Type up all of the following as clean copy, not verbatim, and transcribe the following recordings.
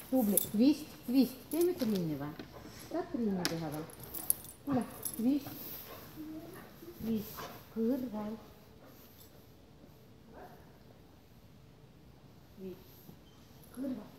tubli, twist, twist, teeme triini või? Tahad triini teha veel? Tule, twist, twist, kõrval. Twist, kõrval.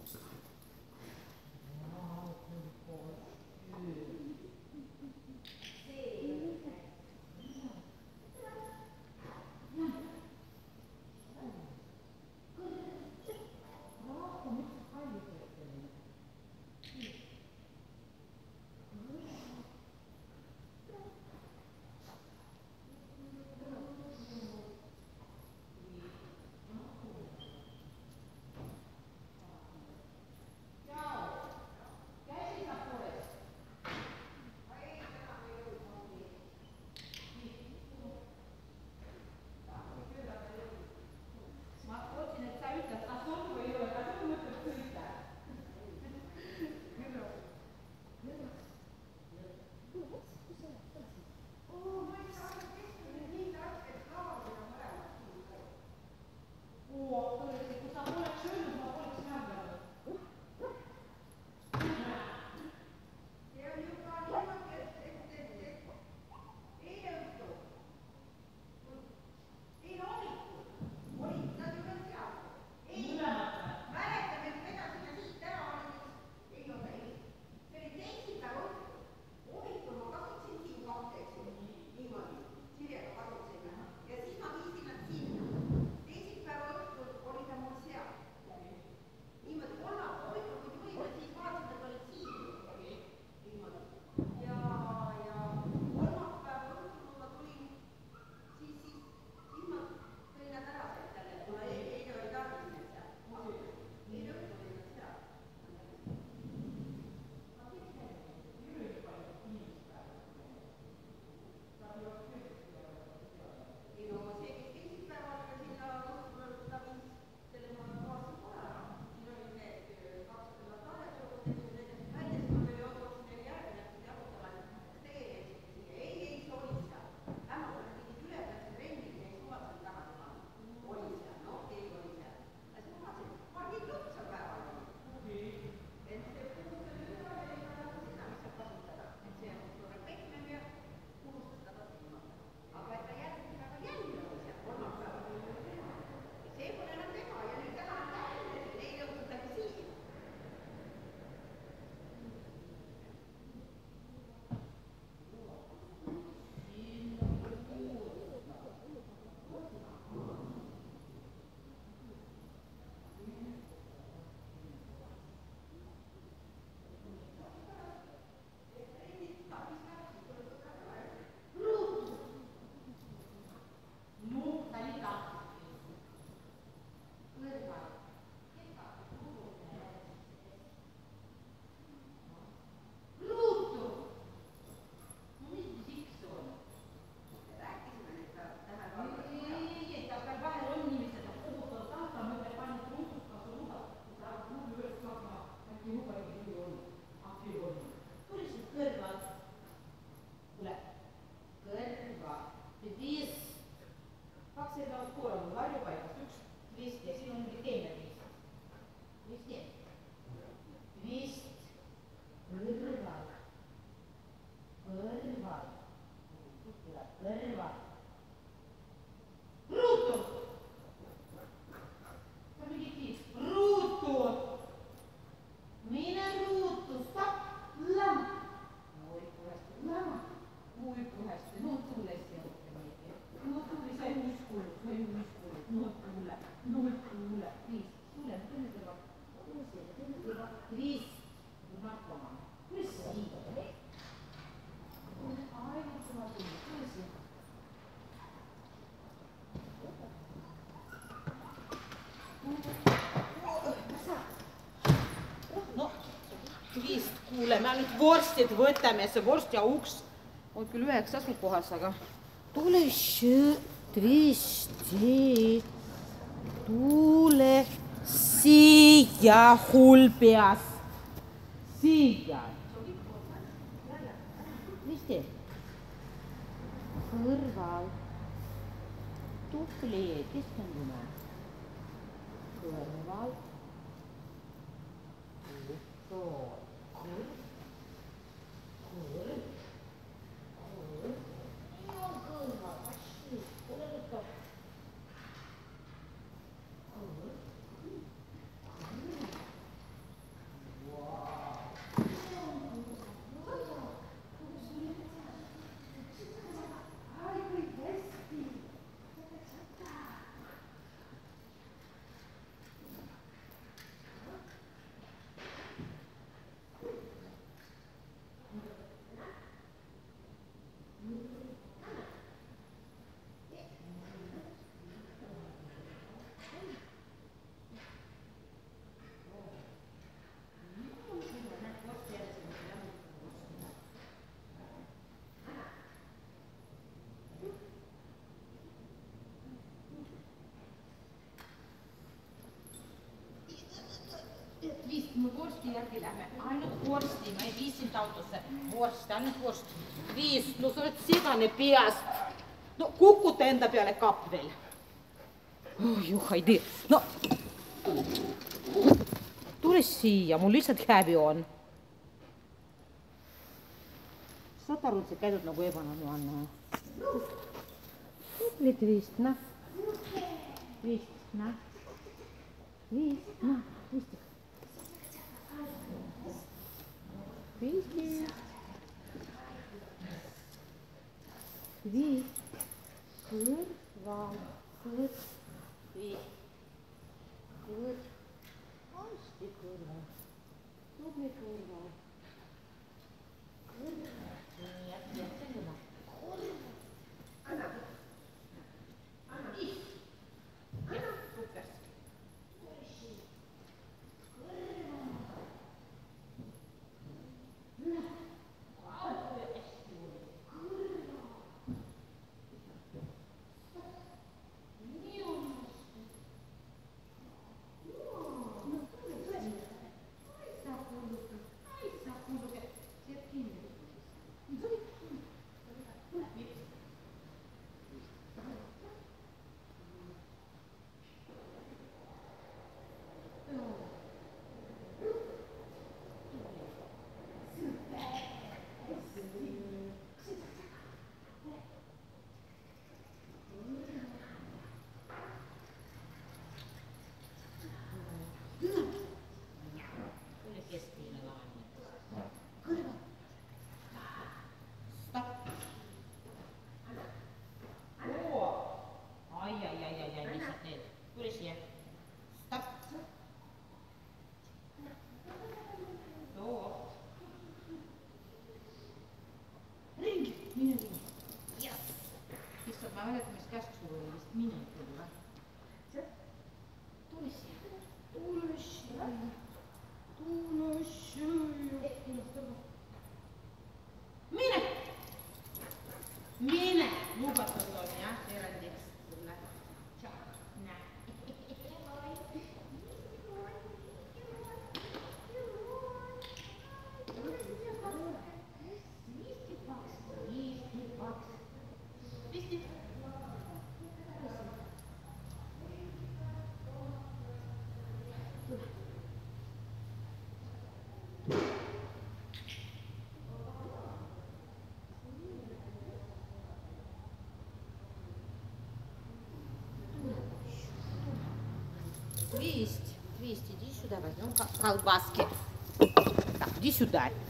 Kuule, me nüüd vorstid võtame, see vorsti auks on küll üheks asukohas, aga tule twisti, tule siia hulpeas, siia. Mis teeb? Kõrval, tupli, keskendume, kõrval. Вот. Кур. Кур. Кур. Ёлка, пошли. Куда это? Кур. Vist, me vorsti järgi lähme. Ainult vorsti, ma ei viisinud autosse. Vorsti, ainult vorsti. Viis, no sa oled segane peast. No kukuta enda peale kapp veel. Oh, juh, ei tee. No, tule siia, mul lihtsalt häbi on. Saad aru, et sa käidud nagu ebanormaalne. Ütled vist, noh. Vist, noh. Vist, noh. Vist. Visti. Viis. Kõrval. Viis. Hästi kõrval. Tubli kõrval. Nii, äkki selline. Anna. Anna. Jah, super. Mine, lubatud on jah, erandiks sulle. Näe. Висть, иди сюда, возьмем колбаски. Так, иди сюда.